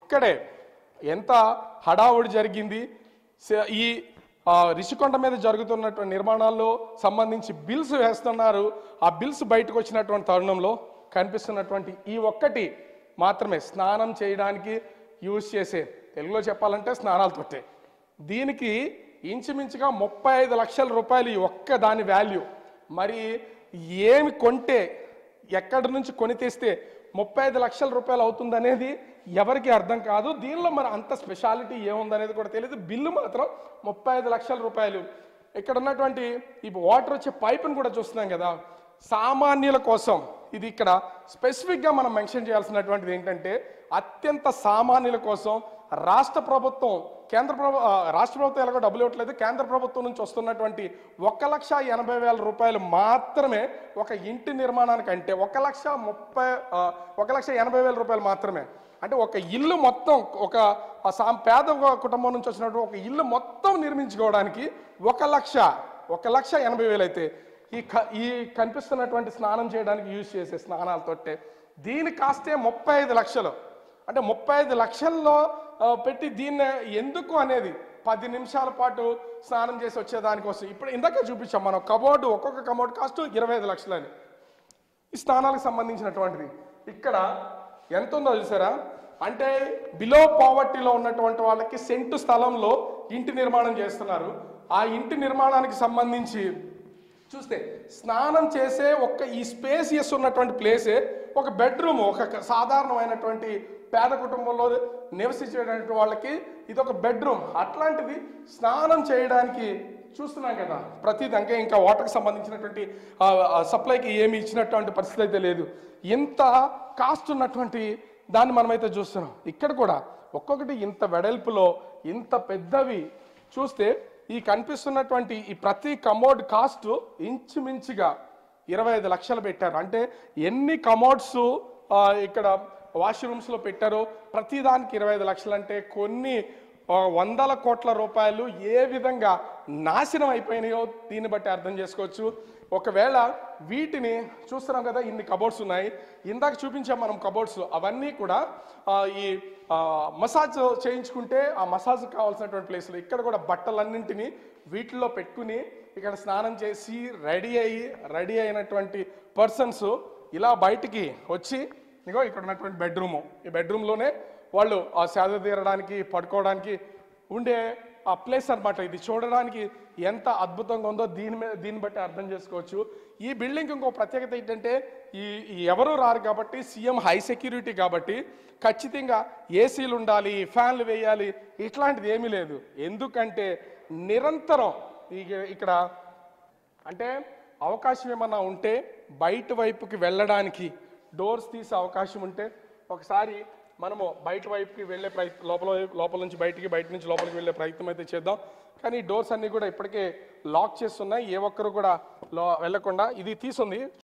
ఇక్కడే ఎంత హడావుడి జరిగింది. ఈ రిషికొండ మీద జరుగుతున్నటువంటి నిర్మాణాల్లో సంబంధించి బిల్స్ వేస్తున్నారు. ఆ బిల్స్ బయటకు వచ్చినటువంటి తరుణంలో కనిపిస్తున్నటువంటి ఈ ఒక్కటి మాత్రమే స్నానం చేయడానికి యూజ్ చేసే, తెలుగులో చెప్పాలంటే స్నానాలతోటే, దీనికి ఇంచుమించుగా 35 లక్షల రూపాయలు ఈ ఒక్క దాని వాల్యూ. మరి ఏమి కొంటే, ఎక్కడి నుంచి కొని తెస్తే 35 లక్షల రూపాయలు అవుతుందనేది ఎవరికి అర్థం కాదు. దీనిలో మరి అంత స్పెషాలిటీ ఏముందనేది కూడా తెలియదు. బిల్లు మాత్రం 35 లక్షల రూపాయలు. ఇక్కడ ఉన్నటువంటి ఈ వాటర్ వచ్చే పైపును కూడా చూస్తున్నాం కదా, సామాన్యుల కోసం ఇది ఇక్కడ స్పెసిఫిక్గా మనం మెన్షన్ చేయాల్సినటువంటిది ఏంటంటే, అత్యంత సామాన్యుల కోసం రాష్ట్ర ప్రభుత్వం రాష్ట్ర ప్రభుత్వం ఎలాగో డబ్బులు ఇవ్వట్లేదు, కేంద్ర ప్రభుత్వం నుంచి వస్తున్నటువంటి 1,80,000 రూపాయలు మాత్రమే ఒక ఇంటి నిర్మాణానికి, అంటే 1,80,000 రూపాయలు మాత్రమే. అంటే ఒక ఇల్లు మొత్తం, ఒక పేద కుటుంబం నుంచి వచ్చినటువంటి ఒక ఇల్లు మొత్తం నిర్మించుకోవడానికి 1,80,000 అయితే ఈ కనిపిస్తున్నటువంటి స్నానం చేయడానికి యూజ్ చేసే స్నానాలతోటే దీని కాస్తే 35 లక్షలు. అంటే 35 లక్షల్లో పెట్టి దీన్ని ఎందుకు అనేది 10 నిమిషాల పాటు స్నానం చేసి వచ్చేదానికోసం. ఇప్పుడు ఇందాక చూపించాం మనం కబోర్డు, ఒక్కొక్క కబోర్డు కాస్ట్ 25 లక్షలని ఈ స్నానాలకు సంబంధించినటువంటిది. ఇక్కడ ఎంత ఉందో చూసారా, అంటే బిలో పావర్టీలో ఉన్నటువంటి వాళ్ళకి సెంటు స్థలంలో ఇంటి నిర్మాణం చేస్తున్నారు. ఆ ఇంటి నిర్మాణానికి సంబంధించి చూస్తే స్నానం చేసే ఈ స్పేసియస్ ఉన్నటువంటి ప్లేసే ఒక బెడ్రూమ్, ఒక సాధారణమైనటువంటి పేద కుటుంబంలో నివసించేటువంటి వాళ్ళకి ఇది ఒక బెడ్రూమ్. అట్లాంటిది స్నానం చేయడానికి చూస్తున్నాం కదా ప్రతిదీ. ఇంకా వాటర్కి సంబంధించినటువంటి సప్లైకి ఏమి ఇచ్చినటువంటి పరిస్థితి అయితే లేదు. ఇంత కాస్ట్ ఉన్నటువంటి దాన్ని మనమైతే చూస్తున్నాం. ఇక్కడ కూడా ఒక్కొక్కటి ఇంత వెడల్పులో ఇంత పెద్దవి చూస్తే ఈ కనిపిస్తున్నటువంటి ఈ ప్రతి కమోడ్ కాస్ట్ ఇంచుమించుగా 25 లక్షలు పెట్టారు. అంటే ఎన్ని కమోడ్స్ ఇక్కడ వాష్రూమ్స్లో పెట్టారో ప్రతిదానికి 25 లక్షలు. అంటే కొన్ని 100 కోట్ల రూపాయలు ఏ విధంగా నాశనం అయిపోయినాయో దీన్ని బట్టి అర్థం చేసుకోవచ్చు. ఒకవేళ వీటిని చూస్తున్నాం కదా, ఇన్ని కబోర్డ్స్ ఉన్నాయి, ఇందాక చూపించాం మనం కబోర్డ్స్, అవన్నీ కూడా ఈ మసాజ్ చేయించుకుంటే ఆ మసాజ్ కావాల్సినటువంటి ప్లేస్లు. ఇక్కడ కూడా బట్టలన్నింటినీ వీటిల్లో పెట్టుకుని ఇక్కడ స్నానం చేసి రెడీ అయినటువంటి పర్సన్స్ ఇలా బయటికి వచ్చి ఇగో ఇక్కడ ఉన్నటువంటి బెడ్రూము, ఈ బెడ్రూమ్లోనే వాళ్ళు ఆ సేద తీరడానికి పడుకోవడానికి ఉండే ఆ ప్లేస్ అనమాట. ఇది చూడడానికి ఎంత అద్భుతంగా ఉందో దీన్ని బట్టి అర్థం చేసుకోవచ్చు. ఈ బిల్డింగ్ ఇంకో ప్రత్యేకత ఏంటంటే, ఎవరు రారు కాబట్టి, సీఎం హై సెక్యూరిటీ కాబట్టి ఖచ్చితంగా ఏసీలు ఉండాలి, ఫ్యాన్లు వేయాలి, ఇట్లాంటిది ఏమీ లేదు. ఎందుకంటే నిరంతరం ఇక్కడ అంటే అవకాశం ఏమన్నా ఉంటే బయట వైపుకి వెళ్ళడానికి డోర్స్ తీసే అవకాశం ఉంటే ఒకసారి మనము బయట వైపుకి వెళ్ళే లోపల నుంచి బయటికి, బయట నుంచి లోపలికి వెళ్ళే ప్రయత్నం అయితే చేద్దాం. కానీ డోర్స్ అన్నీ కూడా ఇప్పటికే లాక్ చేస్తున్నాయి, ఏ ఒక్కరు కూడా వెళ్ళకుండా. ఇది తీసుంది